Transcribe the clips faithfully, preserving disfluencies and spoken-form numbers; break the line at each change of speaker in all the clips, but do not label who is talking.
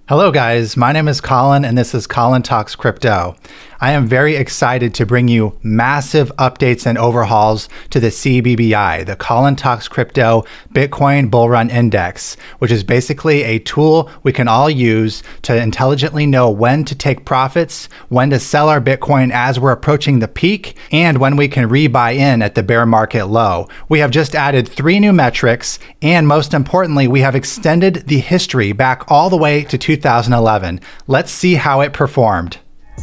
Hello guys, my name is Colin and this is Colin Talks Crypto. I am very excited to bring you massive updates and overhauls to the C B B I, the Colin Talks Crypto Bitcoin Bull Run Index, which is basically a tool we can all use to intelligently know when to take profits, when to sell our Bitcoin as we're approaching the peak, and when we can rebuy in at the bear market low. We have just added three new metrics, and most importantly, we have extended the history back all the way to two thousand eleven. Let's see how it performed.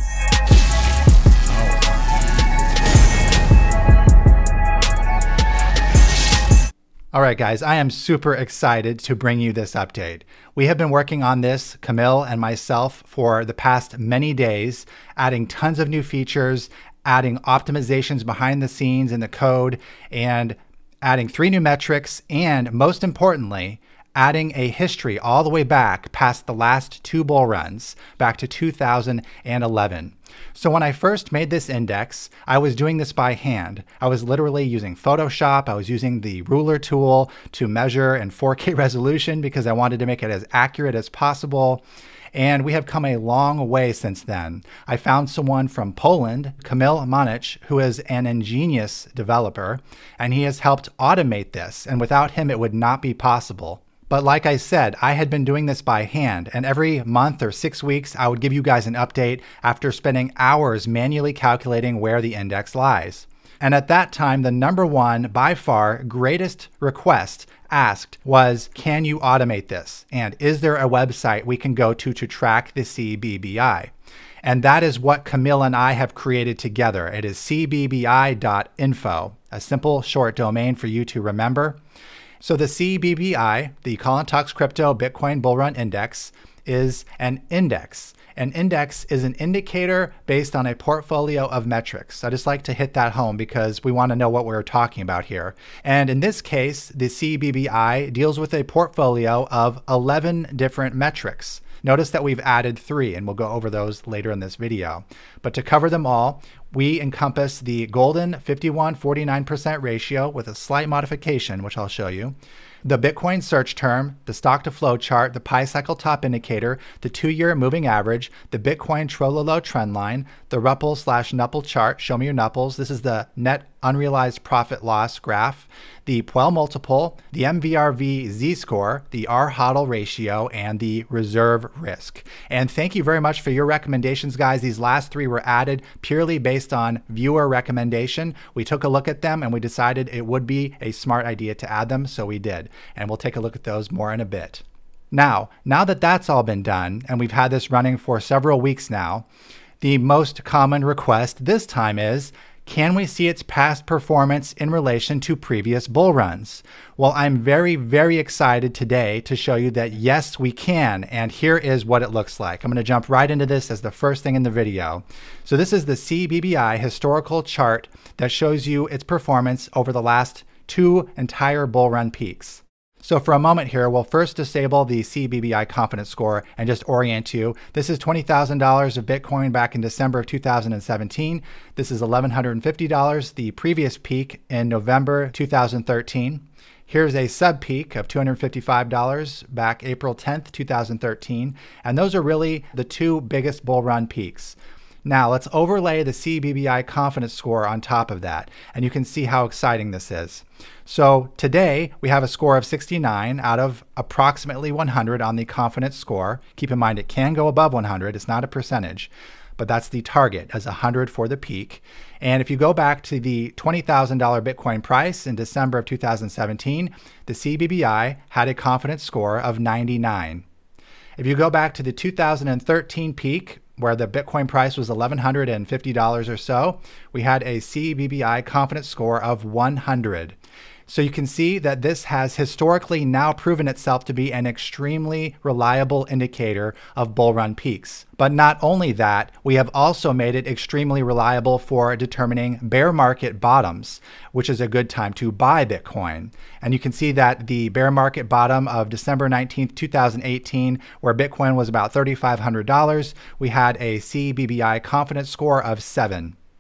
All right, guys, I am super excited to bring you this update. We have been working on this, Camille and myself, for the past many days, adding tons of new features, adding optimizations behind the scenes in the code, and adding three new metrics, and most importantly, adding a history all the way back past the last two bull runs, back to two thousand eleven. So when I first made this index, I was doing this by hand. I was literally using Photoshop. I was using the ruler tool to measure in four K resolution because I wanted to make it as accurate as possible. And we have come a long way since then. I found someone from Poland, Puell Multiple, who is an ingenious developer, and he has helped automate this. And without him, it would not be possible. But like I said, I had been doing this by hand, and every month or six weeks, I would give you guys an update after spending hours manually calculating where the index lies. And at that time, the number one, by far, greatest request asked was, can you automate this? And is there a website we can go to to track the C B B I? And that is what Camille and I have created together. It is c b b i dot info, a simple short domain for you to remember. So the C B B I, the Colin Talks Crypto Bitcoin Bull Run Index, is an index. An index is an indicator based on a portfolio of metrics. I just like to hit that home because we want to know what we're talking about here. And in this case, the C B B I deals with a portfolio of eleven different metrics. Notice that we've added three, and we'll go over those later in this video. But to cover them all, we encompass the golden fifty-one forty-nine percent ratio with a slight modification, which I'll show you, the Bitcoin search term, the stock to flow chart, the Pi cycle top indicator, the two-year moving average, the Bitcoin Trololo Trendline, the R U P L slash N U P L chart, show me your N U P Ls. This is the net unrealized profit loss graph, the Puell Multiple, the M V R V Z-Score, the R H O D L Ratio, and the reserve risk. And thank you very much for your recommendations, guys. These last three were added purely based on viewer recommendation. We took a look at them and we decided it would be a smart idea to add them, so we did. And we'll take a look at those more in a bit. Now, now that that's all been done, and we've had this running for several weeks now, the most common request this time is, can we see its past performance in relation to previous bull runs? Well, I'm very, very excited today to show you that yes, we can, and here is what it looks like. I'm going to jump right into this as the first thing in the video. So this is the C B B I historical chart that shows you its performance over the last two entire bull run peaks. So for a moment here, we'll first disable the C B B I confidence score and just orient you. This is twenty thousand dollars of Bitcoin back in December of two thousand seventeen. This is eleven fifty dollars, the previous peak in November two thousand thirteen. Here's a sub peak of two hundred fifty-five dollars back April tenth, two thousand thirteen. And those are really the two biggest bull run peaks. Now let's overlay the C B B I confidence score on top of that, and you can see how exciting this is. So today we have a score of sixty-nine out of approximately one hundred on the confidence score. Keep in mind it can go above one hundred, it's not a percentage, but that's the target as one hundred for the peak. And if you go back to the twenty thousand dollar Bitcoin price in December of two thousand seventeen, the C B B I had a confidence score of ninety-nine. If you go back to the two thousand thirteen peak, where the Bitcoin price was eleven fifty dollars or so, we had a C B B I confidence score of one hundred. So you can see that this has historically now proven itself to be an extremely reliable indicator of bull run peaks. But not only that, we have also made it extremely reliable for determining bear market bottoms, which is a good time to buy Bitcoin. And you can see that the bear market bottom of December nineteenth, two thousand eighteen, where Bitcoin was about three thousand five hundred dollars, we had a C B B I confidence score of seven.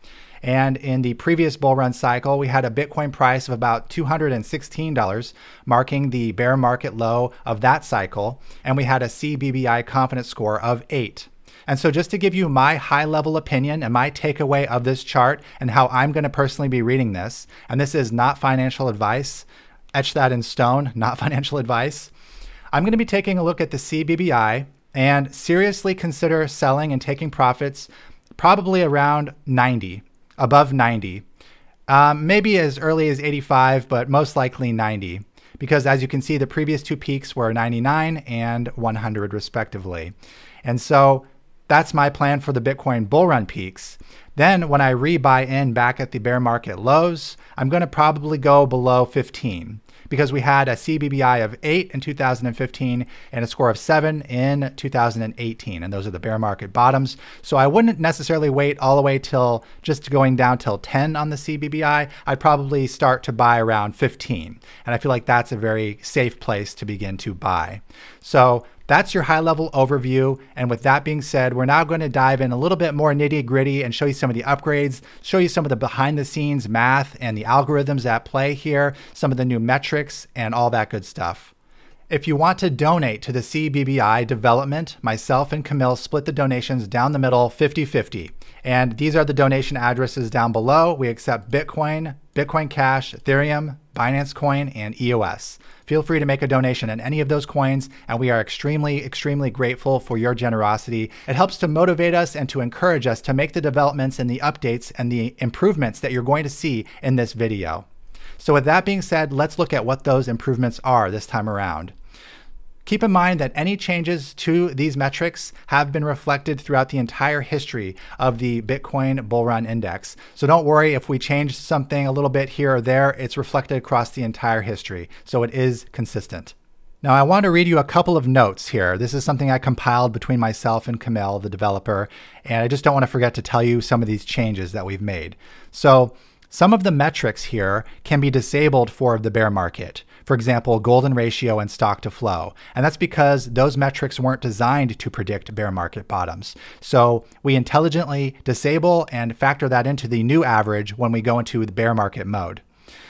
And in the previous bull run cycle, we had a Bitcoin price of about two hundred sixteen dollars, marking the bear market low of that cycle. And we had a C B B I confidence score of eight. And so just to give you my high level opinion and my takeaway of this chart and how I'm going to personally be reading this, and this is not financial advice, etch that in stone, not financial advice. I'm going to be taking a look at the C B B I and seriously consider selling and taking profits probably around ninety, above ninety. Um, maybe as early as eighty-five, but most likely ninety. Because as you can see, the previous two peaks were ninety-nine and one hundred respectively. And so that's my plan for the Bitcoin bull run peaks. Then when I rebuy in back at the bear market lows, I'm going to probably go below fifteen because we had a C B B I of eight in two thousand fifteen and a score of seven in two thousand eighteen. And those are the bear market bottoms. So I wouldn't necessarily wait all the way till just going down till ten on the C B B I. I'd probably start to buy around fifteen. And I feel like that's a very safe place to begin to buy. So that's your high level overview. And with that being said, we're now going to dive in a little bit more nitty gritty and show you some of the upgrades, show you some of the behind the scenes math and the algorithms at play here, some of the new metrics and all that good stuff. If you want to donate to the C B B I development, myself and Camille split the donations down the middle fifty fifty. And these are the donation addresses down below. We accept Bitcoin, Bitcoin Cash, Ethereum, Binance Coin, and E O S. Feel free to make a donation in any of those coins, and we are extremely, extremely grateful for your generosity. It helps to motivate us and to encourage us to make the developments and the updates and the improvements that you're going to see in this video. So with that being said, let's look at what those improvements are this time around. Keep in mind that any changes to these metrics have been reflected throughout the entire history of the Bitcoin Bull Run Index. So don't worry if we change something a little bit here or there, it's reflected across the entire history. So it is consistent. Now I want to read you a couple of notes here. This is something I compiled between myself and Camille, the developer, and I just don't want to forget to tell you some of these changes that we've made. So some of the metrics here can be disabled for the bear market. For example, golden ratio and stock to flow. And that's because those metrics weren't designed to predict bear market bottoms. So we intelligently disable and factor that into the new average when we go into the bear market mode.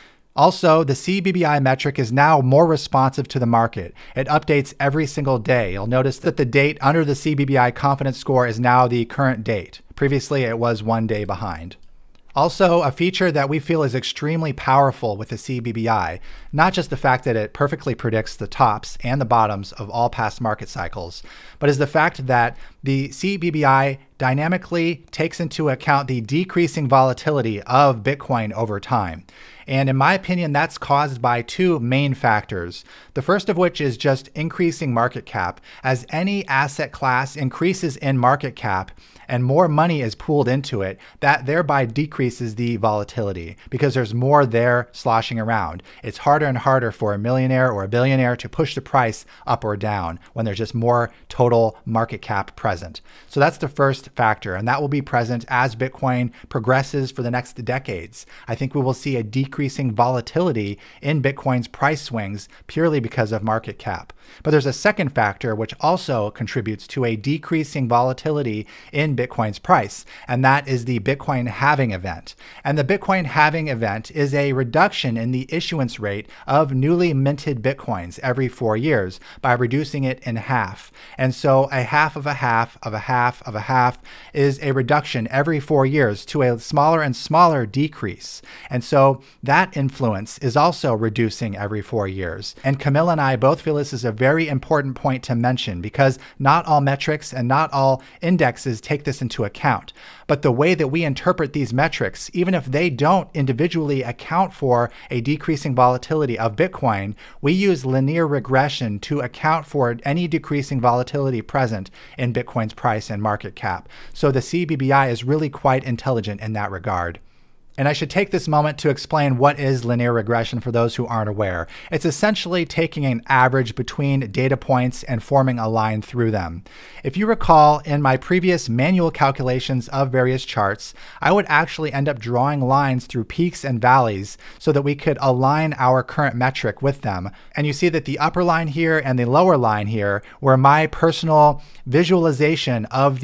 Also, the C B B I metric is now more responsive to the market. It updates every single day. You'll notice that the date under the C B B I confidence score is now the current date. Previously, it was one day behind. Also, a feature that we feel is extremely powerful with the C B B I, not just the fact that it perfectly predicts the tops and the bottoms of all past market cycles, but is the fact that the C B B I dynamically takes into account the decreasing volatility of Bitcoin over time. And in my opinion, that's caused by two main factors. The first of which is just increasing market cap. As any asset class increases in market cap and more money is pooled into it, that thereby decreases the volatility because there's more there sloshing around. It's harder and harder for a millionaire or a billionaire to push the price up or down when there's just more total market cap present. So that's the first factor, and that will be present as Bitcoin progresses for the next decades. I think we will see a decreasing volatility in Bitcoin's price swings purely because of market cap. But there's a second factor which also contributes to a decreasing volatility in Bitcoin's price, and that is the Bitcoin halving event. And the Bitcoin halving event is a reduction in the issuance rate of newly minted Bitcoins every four years by reducing it in half. And so a half of a half of a half of a half is a reduction every four years to a smaller and smaller decrease. And so that influence is also reducing every four years. And Camille and I both feel this is a very important point to mention because not all metrics and not all indexes take this into account. But the way that we interpret these metrics, even if they don't individually account for a decreasing volatility of Bitcoin, we use linear regression to account for any decreasing volatility present in Bitcoin's price and market cap. So the C B B I is really quite intelligent in that regard. And I should take this moment to explain what is linear regression for those who aren't aware. It's essentially taking an average between data points and forming a line through them. If you recall, in my previous manual calculations of various charts, I would actually end up drawing lines through peaks and valleys so that we could align our current metric with them. And you see that the upper line here and the lower line here were my personal visualization of the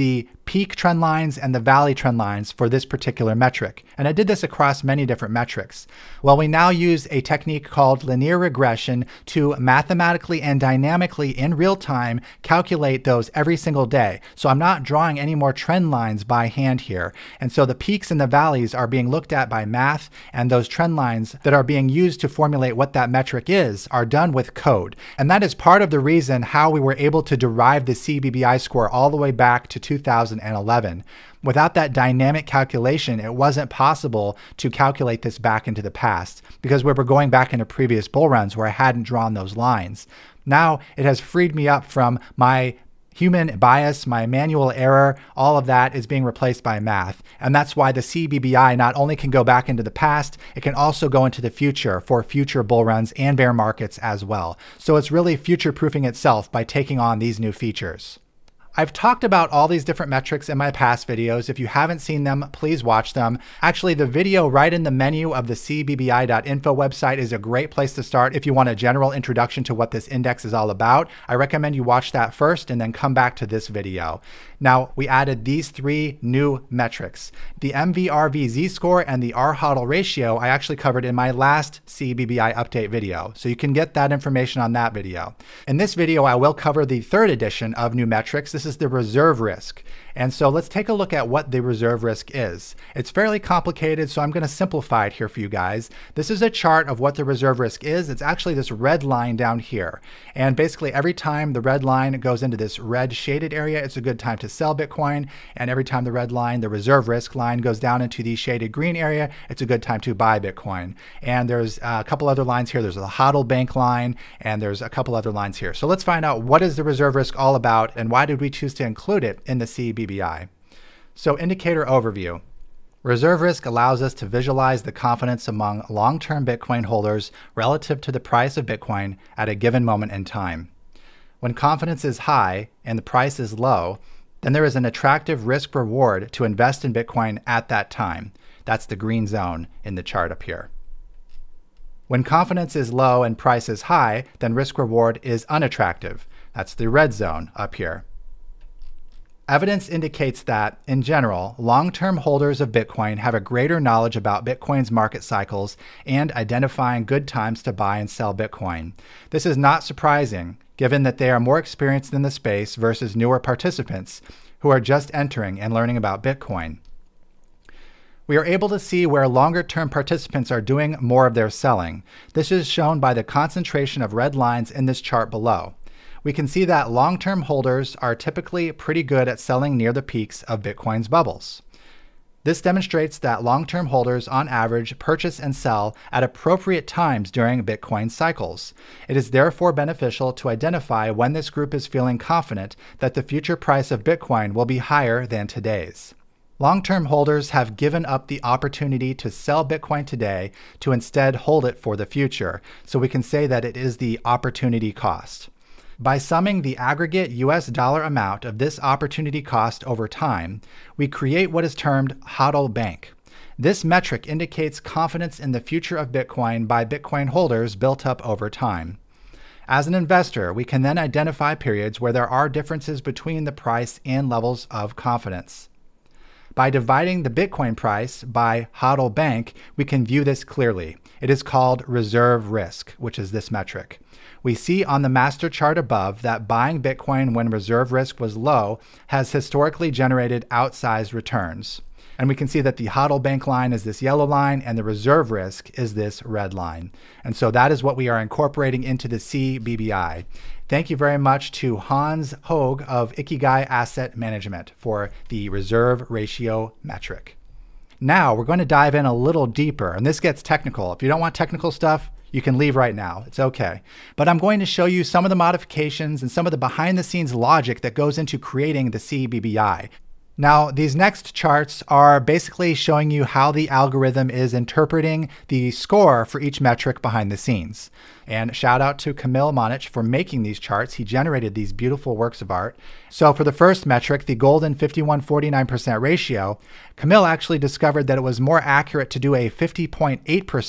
peak trend lines and the valley trend lines for this particular metric. And I did this across many different metrics. Well, we now use a technique called linear regression to mathematically and dynamically in real time calculate those every single day. So I'm not drawing any more trend lines by hand here. And so the peaks and the valleys are being looked at by math, and those trend lines that are being used to formulate what that metric is are done with code. And that is part of the reason how we were able to derive the C B B I score all the way back to two thousand eleven. Without that dynamic calculation, it wasn't possible to calculate this back into the past because we were going back into previous bull runs where I hadn't drawn those lines. Now it has freed me up from my human bias, my manual error, all of that is being replaced by math. And that's why the C B B I not only can go back into the past, it can also go into the future for future bull runs and bear markets as well. So it's really future-proofing itself by taking on these new features. I've talked about all these different metrics in my past videos. If you haven't seen them, please watch them. Actually, the video right in the menu of the c b b i dot info website is a great place to start if you want a general introduction to what this index is all about. I recommend you watch that first and then come back to this video. Now, we added these three new metrics. The M V R V Z-Score and the R H O D L Ratio I actually covered in my last C B B I update video, so you can get that information on that video. In this video, I will cover the third edition of new metrics. This is the reserve risk. And so let's take a look at what the reserve risk is. It's fairly complicated, so I'm going to simplify it here for you guys. This is a chart of what the reserve risk is. It's actually this red line down here. And basically every time the red line goes into this red shaded area, it's a good time to sell Bitcoin. And every time the red line, the reserve risk line, goes down into the shaded green area, it's a good time to buy Bitcoin. And there's a couple other lines here. There's a H O D L bank line, and there's a couple other lines here. So let's find out what is the reserve risk all about and why did we choose to include it in the C B B I. So indicator overview. Reserve risk allows us to visualize the confidence among long-term Bitcoin holders relative to the price of Bitcoin at a given moment in time. When confidence is high and the price is low, then there is an attractive risk reward to invest in Bitcoin at that time. That's the green zone in the chart up here. When confidence is low and price is high, then risk reward is unattractive. That's the red zone up here. Evidence indicates that, in general, long-term holders of Bitcoin have a greater knowledge about Bitcoin's market cycles and identifying good times to buy and sell Bitcoin. This is not surprising, given that they are more experienced in the space versus newer participants who are just entering and learning about Bitcoin. We are able to see where longer-term participants are doing more of their selling. This is shown by the concentration of red lines in this chart below. We can see that long-term holders are typically pretty good at selling near the peaks of Bitcoin's bubbles. This demonstrates that long-term holders on average purchase and sell at appropriate times during Bitcoin cycles. It is therefore beneficial to identify when this group is feeling confident that the future price of Bitcoin will be higher than today's. Long-term holders have given up the opportunity to sell Bitcoin today to instead hold it for the future, so we can say that it is the opportunity cost. By summing the aggregate U S dollar amount of this opportunity cost over time, we create what is termed H O D L bank. This metric indicates confidence in the future of Bitcoin by Bitcoin holders built up over time. As an investor, we can then identify periods where there are differences between the price and levels of confidence. By dividing the Bitcoin price by H O D L bank, we can view this clearly. It is called reserve risk, which is this metric. We see on the master chart above that buying Bitcoin when reserve risk was low has historically generated outsized returns. And we can see that the H O D L bank line is this yellow line and the reserve risk is this red line. And so that is what we are incorporating into the C B B I. Thank you very much to Hans Hoag of Ikigai Asset Management for the reserve ratio metric. Now we're going to dive in a little deeper, and this gets technical. If you don't want technical stuff, you can leave right now. It's okay. But I'm going to show you some of the modifications and some of the behind the scenes logic that goes into creating the C B B I. Now, these next charts are basically showing you how the algorithm is interpreting the score for each metric behind the scenes. And shout out to Puell Multiple for making these charts. He generated these beautiful works of art. So for the first metric, the golden fifty-one forty-nine percent ratio, Puell actually discovered that it was more accurate to do a fifty point eight percent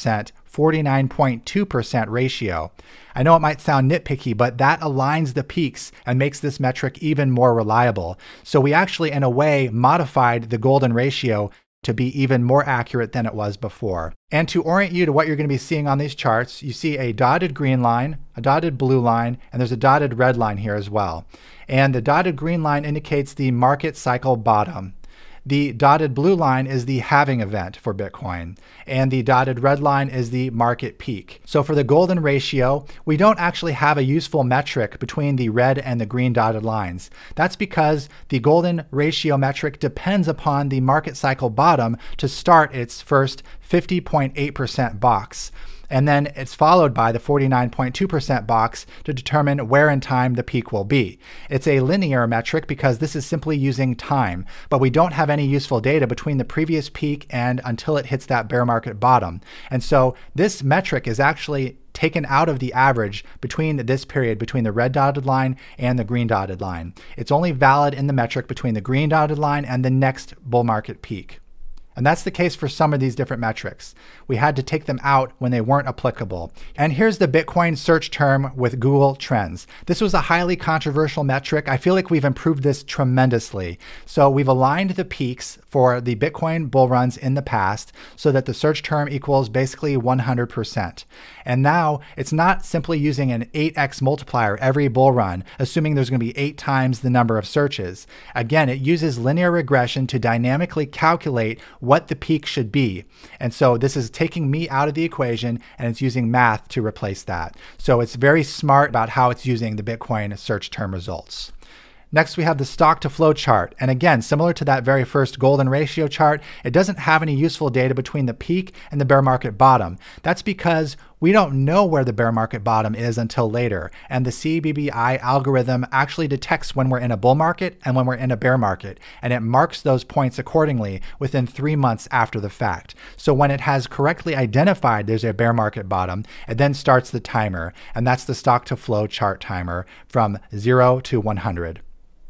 forty-nine point two percent ratio. I know it might sound nitpicky, but that aligns the peaks and makes this metric even more reliable. So we actually, in a way, modified the golden ratio to be even more accurate than it was before. And to orient you to what you're going to be seeing on these charts, you see a dotted green line, a dotted blue line, and there's a dotted red line here as well. And the dotted green line indicates the market cycle bottom. The dotted blue line is the halving event for Bitcoin, and the dotted red line is the market peak. So for the golden ratio, we don't actually have a useful metric between the red and the green dotted lines. That's because the golden ratio metric depends upon the market cycle bottom to start its first fifty point eight percent box. And then it's followed by the forty-nine point two percent box to determine where in time the peak will be. It's a linear metric because this is simply using time, but we don't have any useful data between the previous peak and until it hits that bear market bottom. And so this metric is actually taken out of the average between this period, between the red dotted line and the green dotted line. It's only valid in the metric between the green dotted line and the next bull market peak. And that's the case for some of these different metrics. We had to take them out when they weren't applicable. And here's the Bitcoin search term with Google Trends. This was a highly controversial metric. I feel like we've improved this tremendously. So we've aligned the peaks for the Bitcoin bull runs in the past so that the search term equals basically one hundred percent. And now it's not simply using an eight X multiplier every bull run, assuming there's going to be eight times the number of searches. Again, it uses linear regression to dynamically calculate what the peak should be. And so this is taking me out of the equation and it's using math to replace that. So it's very smart about how it's using the Bitcoin search term results. Next, we have the stock to flow chart. And again, similar to that very first golden ratio chart, it doesn't have any useful data between the peak and the bear market bottom. That's because we don't know where the bear market bottom is until later. And the C B B I algorithm actually detects when we're in a bull market and when we're in a bear market. And it marks those points accordingly within three months after the fact. So when it has correctly identified there's a bear market bottom, it then starts the timer. And that's the stock to flow chart timer from zero to one hundred.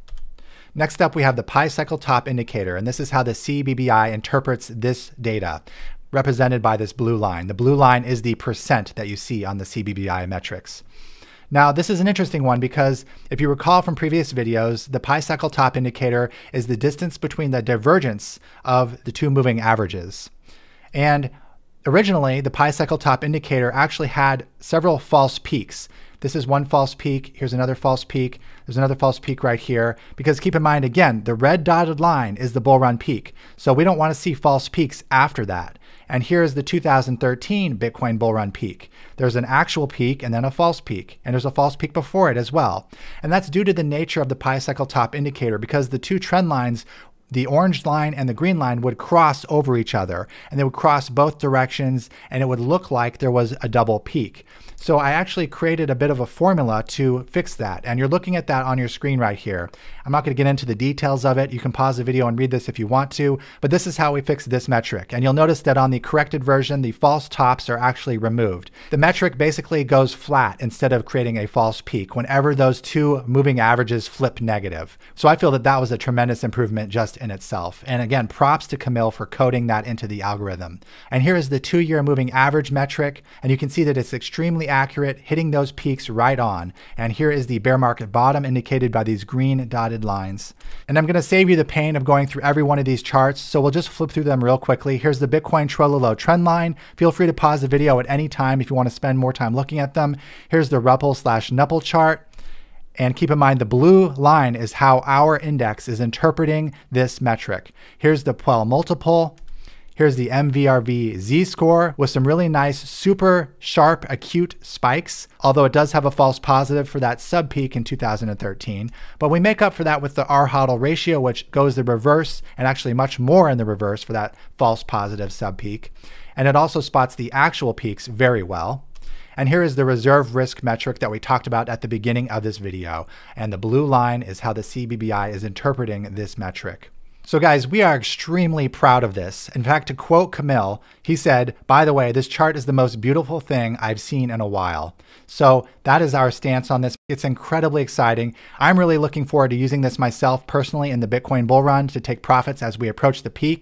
Next up, we have the Pi cycle top indicator, and this is how the C B B I interprets this data, represented by this blue line. The blue line is the percent that you see on the C B B I metrics. Now, this is an interesting one because if you recall from previous videos, the Pi cycle top indicator is the distance between the divergence of the two moving averages. And originally, the Pi cycle top indicator actually had several false peaks. This is one false peak. Here's another false peak. There's another false peak right here. Because keep in mind, again, the red dotted line is the bull run peak. So we don't want to see false peaks after that. And here's the two thousand thirteen Bitcoin bull run peak. There's an actual peak and then a false peak. And there's a false peak before it as well. And that's due to the nature of the Pi cycle top indicator because the two trend lines, the orange line and the green line, would cross over each other and they would cross both directions and it would look like there was a double peak. So I actually created a bit of a formula to fix that. And you're looking at that on your screen right here. I'm not going to get into the details of it. You can pause the video and read this if you want to, but this is how we fix this metric. And you'll notice that on the corrected version, the false tops are actually removed. The metric basically goes flat instead of creating a false peak whenever those two moving averages flip negative. So I feel that that was a tremendous improvement just in itself. And again, props to Camille for coding that into the algorithm. And here is the two-year moving average metric. And you can see that it's extremely accurate, hitting those peaks right on. And here is the bear market bottom indicated by these green dotted lines. And I'm going to save you the pain of going through every one of these charts, so we'll just flip through them real quickly. Here's the Bitcoin Trololo Trendline. Feel free to pause the video at any time if you want to spend more time looking at them. Here's the R U P L slash N U P L chart. And keep in mind, the blue line is how our index is interpreting this metric. Here's the Puell Multiple. Here's the M V R V Z-Score with some really nice, super sharp, acute spikes, although it does have a false positive for that sub-peak in two thousand thirteen. But we make up for that with the R H O D L Ratio, which goes the reverse, and actually much more in the reverse for that false positive sub-peak. And it also spots the actual peaks very well. And here is the reserve risk metric that we talked about at the beginning of this video. And the blue line is how the C B B I is interpreting this metric. So guys, we are extremely proud of this. In fact, to quote Camille, he said, "By the way, this chart is the most beautiful thing I've seen in a while." So that is our stance on this. It's incredibly exciting. I'm really looking forward to using this myself personally in the Bitcoin bull run to take profits as we approach the peak.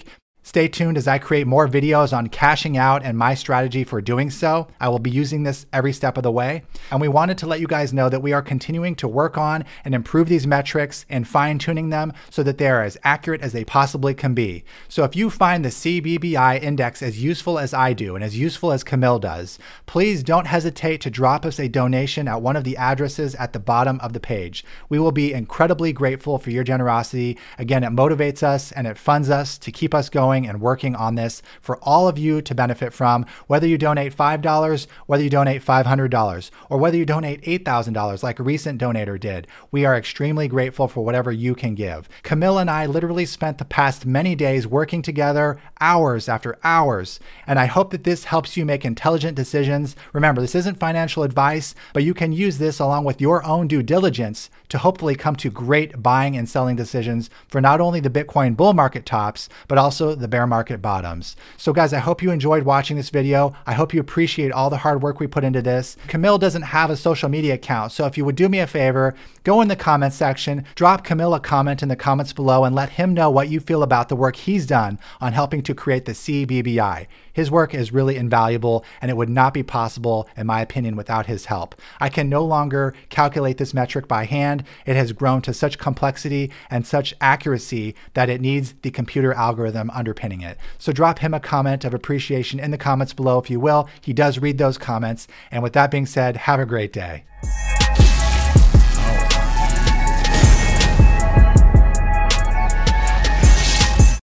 Stay tuned as I create more videos on cashing out and my strategy for doing so. I will be using this every step of the way. And we wanted to let you guys know that we are continuing to work on and improve these metrics and fine tuning them so that they are as accurate as they possibly can be. So if you find the C B B I index as useful as I do and as useful as Camille does, please don't hesitate to drop us a donation at one of the addresses at the bottom of the page. We will be incredibly grateful for your generosity. Again, it motivates us and it funds us to keep us going and working on this for all of you to benefit from, whether you donate five dollars, whether you donate five hundred dollars, or whether you donate eight thousand dollars like a recent donator did. We are extremely grateful for whatever you can give. Camille and I literally spent the past many days working together, hours after hours, and I hope that this helps you make intelligent decisions. Remember, this isn't financial advice, but you can use this along with your own due diligence to hopefully come to great buying and selling decisions for not only the Bitcoin bull market tops, but also the bear market bottoms. So guys, I hope you enjoyed watching this video. I hope you appreciate all the hard work we put into this. Camille doesn't have a social media account, so if you would do me a favor, go in the comments section, drop Camille a comment in the comments below and let him know what you feel about the work he's done on helping to create the C B B I. His work is really invaluable and it would not be possible, in my opinion, without his help. I can no longer calculate this metric by hand. It has grown to such complexity and such accuracy that it needs the computer algorithm underpinning it. So drop him a comment of appreciation in the comments below if you will. He does read those comments. And with that being said, have a great day.